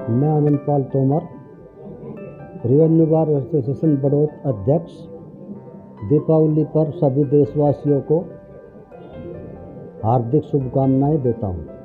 मैं Anand Pal Tomar, revenue bar association Baraut अध्यक्ष, दीपावली पर सभी देशवासियों को हार्दिक शुभकामनाएं देता हूं।